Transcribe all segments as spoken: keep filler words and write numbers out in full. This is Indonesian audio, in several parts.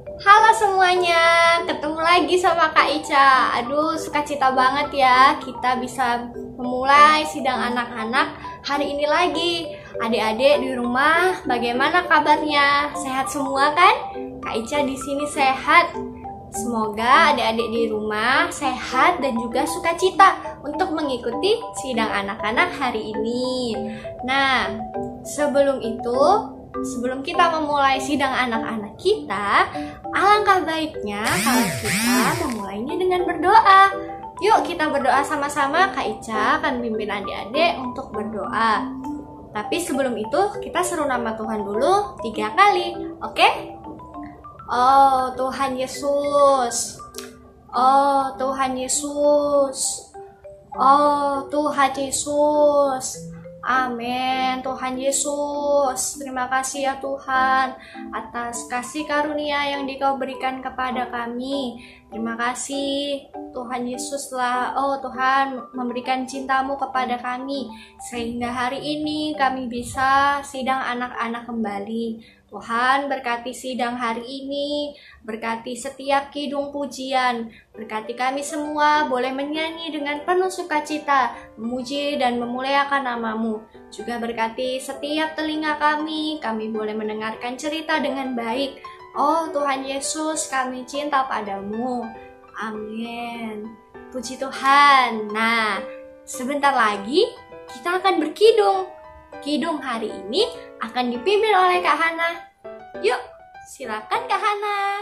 Halo semuanya, ketemu lagi sama Kak Ica. Aduh, sukacita banget ya kita bisa memulai sidang anak-anak hari ini lagi. Adik-adik di rumah, bagaimana kabarnya? Sehat semua kan? Kak Ica di sini sehat. Semoga adik-adik di rumah sehat dan juga sukacita untuk mengikuti sidang anak-anak hari ini. Nah, sebelum itu, sebelum kita memulai sidang anak-anak kita, alangkah baiknya kalau kita memulainya dengan berdoa. Yuk kita berdoa sama-sama. Kak Ica akan pimpin adik-adik untuk berdoa. Tapi sebelum itu kita seru nama Tuhan dulu tiga kali, oke? Oh Tuhan Yesus, oh Tuhan Yesus, oh Tuhan Yesus. Amin. Tuhan Yesus, terima kasih ya Tuhan atas kasih karunia yang Dikau berikan kepada kami. Terima kasih Tuhan Yesus telah, oh Tuhan, memberikan cinta-Mu kepada kami sehingga hari ini kami bisa sidang anak-anak kembali. Tuhan berkati sidang hari ini, berkati setiap kidung pujian, berkati kami semua boleh menyanyi dengan penuh sukacita, memuji dan memuliakan nama-Mu. Juga berkati setiap telinga kami, kami boleh mendengarkan cerita dengan baik. Oh Tuhan Yesus, kami cinta padamu. Amin. Puji Tuhan. Nah, sebentar lagi kita akan berkidung. Kidung hari ini akan dipimpin oleh Kak Hana. Yuk, silakan Kak Hana.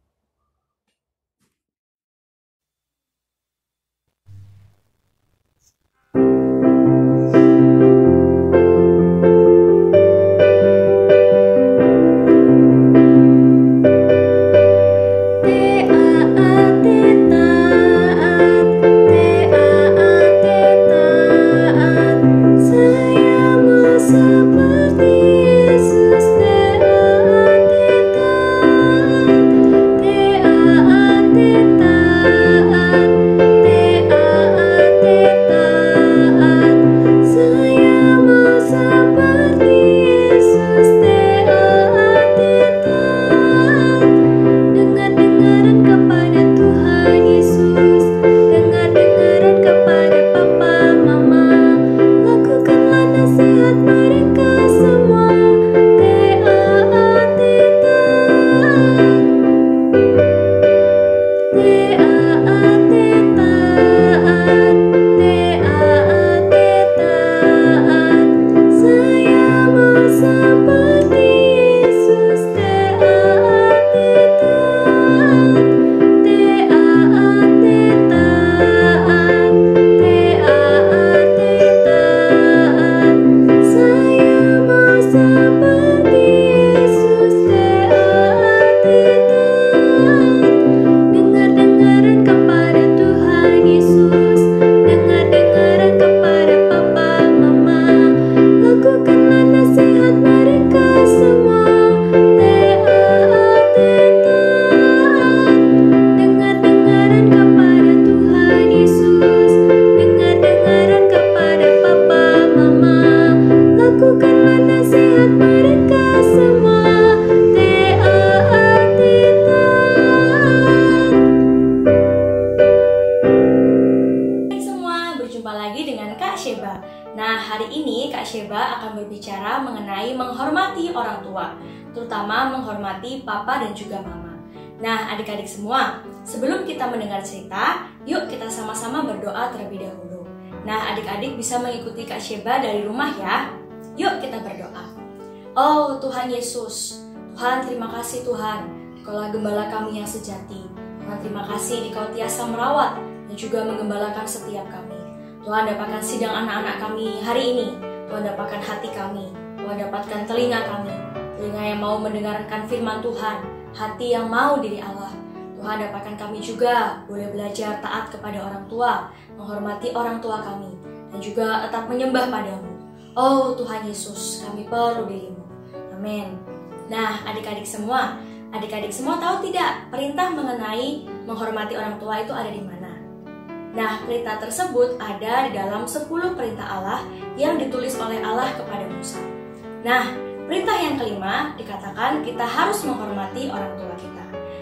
Nah, hari ini Kak Sheba akan berbicara mengenai menghormati orang tua, terutama menghormati papa dan juga mama. Nah, adik-adik semua, sebelum kita mendengar cerita, yuk kita sama-sama berdoa terlebih dahulu. Nah, adik-adik bisa mengikuti Kak Sheba dari rumah ya. Yuk kita berdoa. Oh Tuhan Yesus, Tuhan terima kasih Tuhan, Engkaulah gembala kami yang sejati. Tuhan terima kasih Engkau tiasa merawat dan juga menggembalakan setiap kami. Tuhan dapatkan sidang anak-anak kami hari ini. Tuhan dapatkan hati kami. Tuhan dapatkan telinga kami. Telinga yang mau mendengarkan firman Tuhan. Hati yang mau diri Allah. Tuhan dapatkan kami juga boleh belajar taat kepada orang tua. Menghormati orang tua kami. Dan juga tetap menyembah padamu. Oh Tuhan Yesus, kami perlu dirimu. Amin. Nah adik-adik semua. Adik-adik semua tahu tidak perintah mengenai menghormati orang tua itu ada di mana? Nah, perintah tersebut ada di dalam sepuluh perintah Allah yang ditulis oleh Allah kepada Musa. Nah, perintah yang kelima dikatakan kita harus menghormati orang tua kita.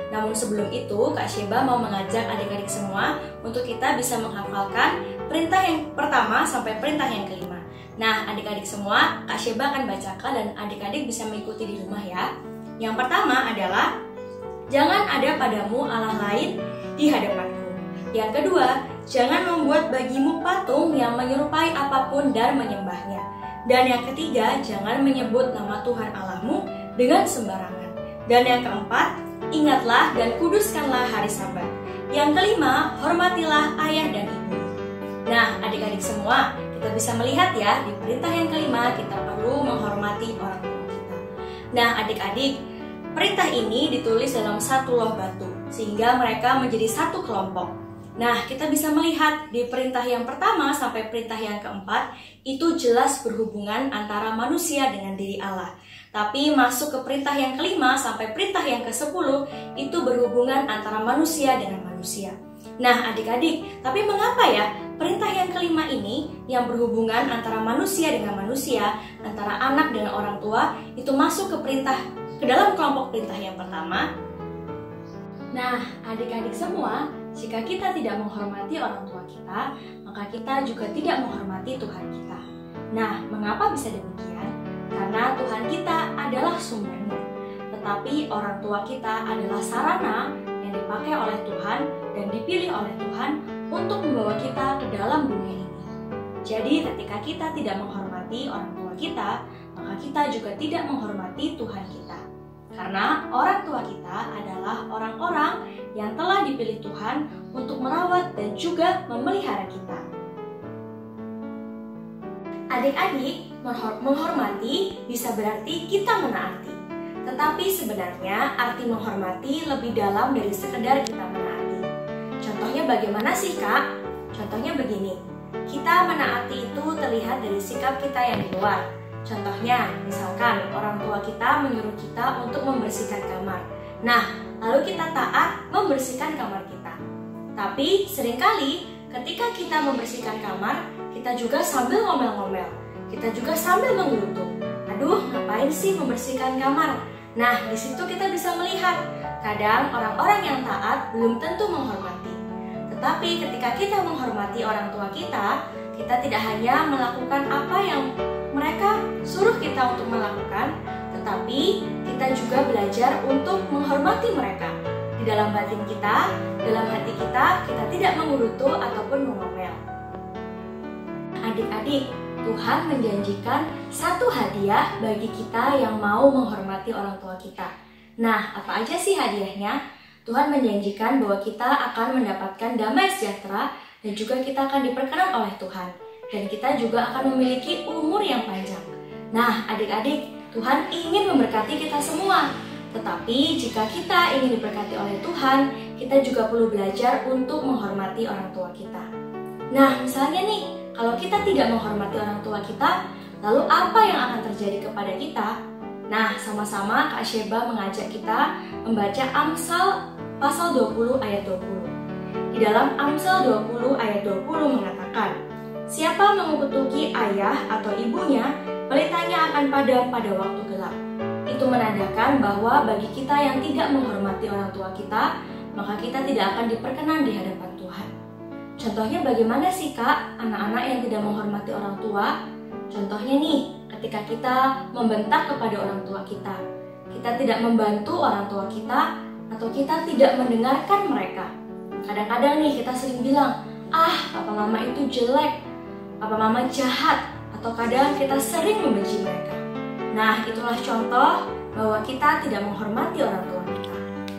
Namun sebelum itu, Kak Sheba mau mengajak adik-adik semua untuk kita bisa menghafalkan perintah yang pertama sampai perintah yang kelima. Nah, adik-adik semua, Kak Sheba akan bacakan dan adik-adik bisa mengikuti di rumah ya. Yang pertama adalah, jangan ada padamu Allah lain di hadapanku. Yang kedua, jangan membuat bagimu patung yang menyerupai apapun dan menyembahnya. Dan yang ketiga, jangan menyebut nama Tuhan Allahmu dengan sembarangan. Dan yang keempat, ingatlah dan kuduskanlah hari Sabat. Yang kelima, hormatilah ayah dan ibu. Nah, adik-adik semua, kita bisa melihat ya, di perintah yang kelima kita perlu menghormati orang tua kita. Nah, adik-adik, perintah ini ditulis dalam satu loh batu, sehingga mereka menjadi satu kelompok. Nah, kita bisa melihat di perintah yang pertama sampai perintah yang keempat, itu jelas berhubungan antara manusia dengan diri Allah. Tapi masuk ke perintah yang kelima sampai perintah yang kesepuluh, itu berhubungan antara manusia dengan manusia. Nah, adik-adik, tapi mengapa ya perintah yang kelima ini yang berhubungan antara manusia dengan manusia, antara anak dengan orang tua, itu masuk ke perintah ke dalam kelompok perintah yang pertama? Nah, adik-adik semua, jika kita tidak menghormati orang tua kita, maka kita juga tidak menghormati Tuhan kita. Nah, mengapa bisa demikian? Karena Tuhan kita adalah sumbernya, tetapi orang tua kita adalah sarana yang dipakai oleh Tuhan dan dipilih oleh Tuhan untuk membawa kita ke dalam dunia ini. Jadi, ketika kita tidak menghormati orang tua kita, maka kita juga tidak menghormati Tuhan kita. Karena orang tua kita adalah orang-orang yang telah dipilih Tuhan untuk merawat dan juga memelihara kita. Adik-adik, menghormati bisa berarti kita menaati. Tetapi sebenarnya arti menghormati lebih dalam dari sekedar kita menaati. Contohnya bagaimana sih, Kak? Contohnya begini, kita menaati itu terlihat dari sikap kita yang di luar. Contohnya, misalkan orang tua kita menyuruh kita untuk membersihkan kamar. Nah, lalu kita taat membersihkan kamar kita. Tapi seringkali ketika kita membersihkan kamar, kita juga sambil ngomel-ngomel. Kita juga sambil menggerutu. Aduh, ngapain sih membersihkan kamar? Nah, di situ kita bisa melihat, kadang orang-orang yang taat belum tentu menghormati. Tetapi ketika kita menghormati orang tua kita, kita tidak hanya melakukan apa yang mereka suruh kita untuk melakukan, tetapi kita juga belajar untuk menghormati mereka. Di dalam batin kita, dalam hati kita, kita tidak mengurutu ataupun mengomel. Adik-adik, Tuhan menjanjikan satu hadiah bagi kita yang mau menghormati orang tua kita. Nah, apa aja sih hadiahnya? Tuhan menjanjikan bahwa kita akan mendapatkan damai sejahtera dan juga kita akan diperkenan oleh Tuhan. Dan kita juga akan memiliki umur yang panjang. Nah, adik-adik, Tuhan ingin memberkati kita semua. Tetapi jika kita ingin diberkati oleh Tuhan, kita juga perlu belajar untuk menghormati orang tua kita. Nah, misalnya nih, kalau kita tidak menghormati orang tua kita, lalu apa yang akan terjadi kepada kita? Nah, sama-sama Kak Sheba mengajak kita membaca Amsal pasal dua puluh ayat dua puluh. Di dalam Amsal dua puluh ayat dua puluh mengatakan, siapa mengutuki ayah atau ibunya, pelitanya akan padam pada waktu gelap. Itu menandakan bahwa bagi kita yang tidak menghormati orang tua kita, maka kita tidak akan diperkenan di hadapan Tuhan. Contohnya bagaimana sih, Kak, anak-anak yang tidak menghormati orang tua? Contohnya nih, ketika kita membentak kepada orang tua kita, kita tidak membantu orang tua kita, atau kita tidak mendengarkan mereka. Kadang-kadang nih kita sering bilang, ah, papa mama itu jelek, papa mama jahat, atau kadang kita sering membenci mereka. Nah, itulah contoh bahwa kita tidak menghormati orang tua kita.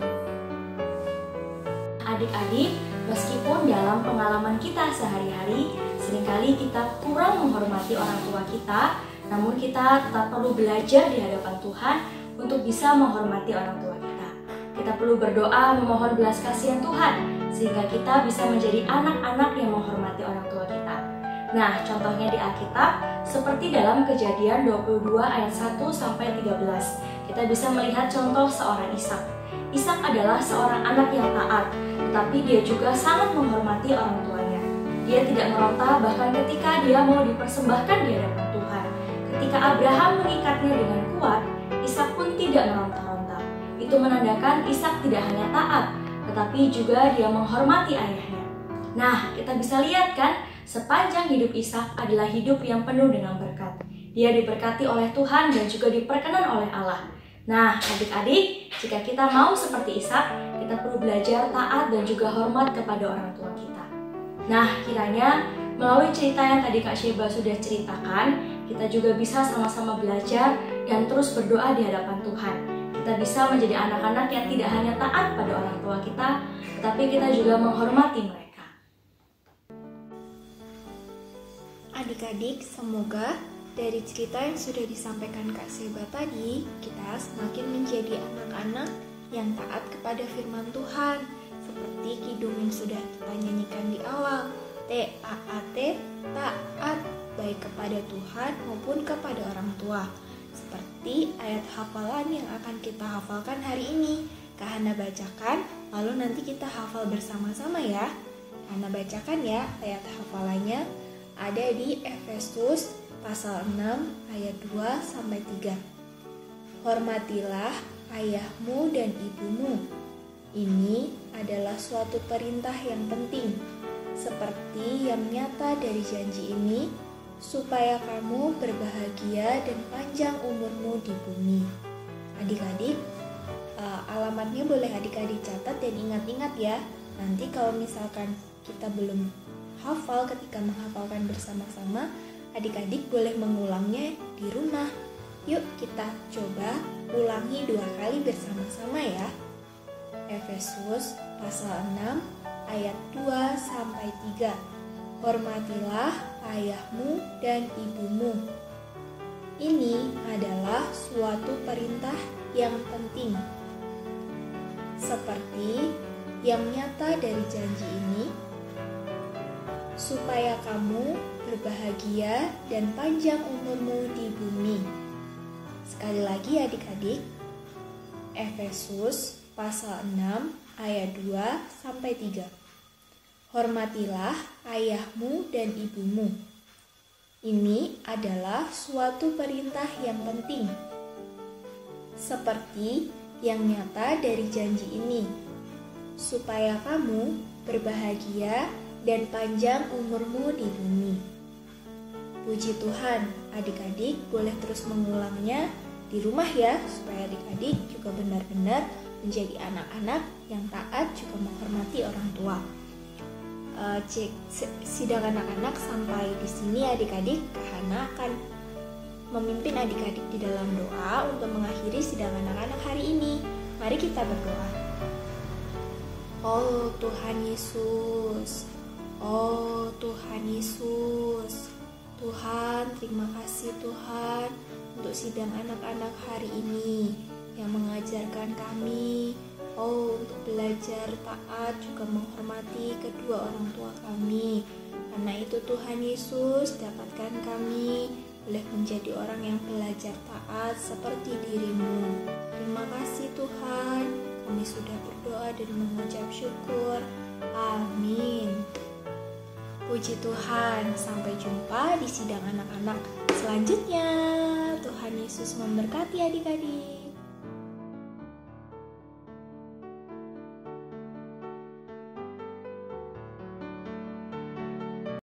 Adik-adik, meskipun dalam pengalaman kita sehari-hari, seringkali kita kurang menghormati orang tua kita, namun kita tetap perlu belajar di hadapan Tuhan untuk bisa menghormati orang tua kita. Kita perlu berdoa memohon belas kasihan Tuhan, sehingga kita bisa menjadi anak-anak yang menghormati orang tua kita. Nah, contohnya di Alkitab, seperti dalam Kejadian dua puluh dua ayat satu sampai tiga belas, kita bisa melihat contoh seorang Ishak. Ishak adalah seorang anak yang taat, tetapi dia juga sangat menghormati orang tuanya. Dia tidak meronta bahkan ketika dia mau dipersembahkan di hadapan Tuhan. Ketika Abraham mengikatnya dengan kuat, Ishak pun tidak meronta-ronta. Itu Itu menandakan Ishak tidak hanya taat, tetapi juga dia menghormati ayahnya. Nah, kita bisa lihat kan, sepanjang hidup Ishak adalah hidup yang penuh dengan berkat. Dia diberkati oleh Tuhan dan juga diperkenan oleh Allah. Nah, adik-adik, jika kita mau seperti Ishak, kita perlu belajar taat dan juga hormat kepada orang tua kita. Nah, kiranya melalui cerita yang tadi Kak Sheba sudah ceritakan, kita juga bisa sama-sama belajar dan terus berdoa di hadapan Tuhan. Kita bisa menjadi anak-anak yang tidak hanya taat pada orang tua kita, tetapi kita juga menghormati mereka. Adik-adik, semoga dari cerita yang sudah disampaikan Kak Sheba tadi, kita semakin menjadi anak-anak yang taat kepada firman Tuhan, seperti kidung yang sudah kita nyanyikan di awal. T A A T, taat, baik kepada Tuhan maupun kepada orang tua. Seperti ayat hafalan yang akan kita hafalkan hari ini. Kak Hana bacakan, lalu nanti kita hafal bersama-sama ya. Kak Hana bacakan ya, ayat hafalannya ada di Efesus pasal enam ayat dua sampai tiga. Hormatilah ayahmu dan ibumu. Ini adalah suatu perintah yang penting, seperti yang nyata dari janji ini, supaya kamu berbahagia dan panjang umurmu di bumi. Adik-adik, uh, alamatnya boleh adik-adik catat dan ingat-ingat ya. Nanti kalau misalkan kita belum hafal ketika menghafalkan bersama-sama, adik-adik boleh mengulangnya di rumah. Yuk kita coba ulangi dua kali bersama-sama ya. Efesus pasal enam ayat dua sampai tiga. Hormatilah ayahmu dan ibumu. Ini adalah suatu perintah yang penting, seperti yang nyata dari janji ini, supaya kamu berbahagia dan panjang umurmu di bumi. Sekali lagi adik-adik, Efesus pasal enam ayat dua sampai tiga. Hormatilah ayahmu dan ibumu. Ini adalah suatu perintah yang penting, seperti yang nyata dari janji ini, supaya kamu berbahagia dan panjang umurmu di bumi. Puji Tuhan, adik-adik boleh terus mengulangnya di rumah ya, supaya adik-adik juga benar-benar menjadi anak-anak yang taat juga menghormati orang tua. Uh, cek sidang anak-anak sampai di sini adik-adik, Kak Hana akan memimpin adik-adik di dalam doa untuk mengakhiri sidang anak-anak hari ini. Mari kita berdoa. Oh Tuhan Yesus, oh Tuhan Yesus, Tuhan terima kasih Tuhan untuk sidang anak-anak hari ini yang mengajarkan kami oh untuk belajar taat juga menghormati kedua orang tua kami. Karena itu Tuhan Yesus, dapatkan kami boleh menjadi orang yang belajar taat seperti diri-Mu. Terima kasih Tuhan, kami sudah berdoa dan mengucap syukur. Amin. Puji Tuhan, sampai jumpa di sidang anak-anak selanjutnya. Tuhan Yesus memberkati adik-adik.